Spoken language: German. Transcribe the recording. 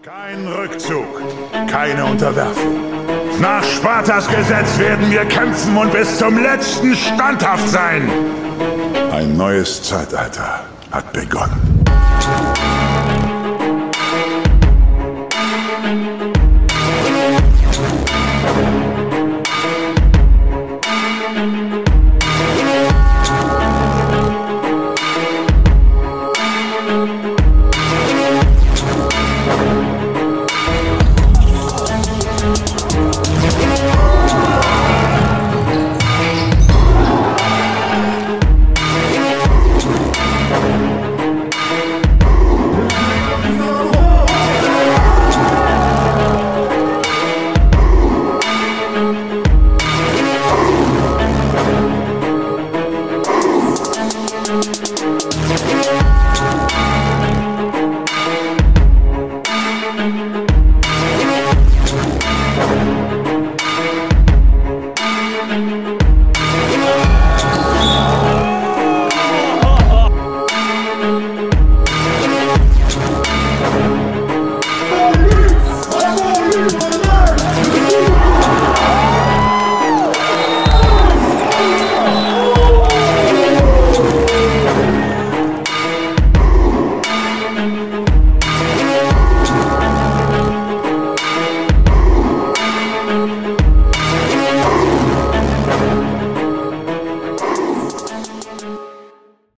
Kein Rückzug, keine Unterwerfung. Nach Spartas Gesetz werden wir kämpfen und bis zum letzten standhaft sein. Ein neues Zeitalter hat begonnen.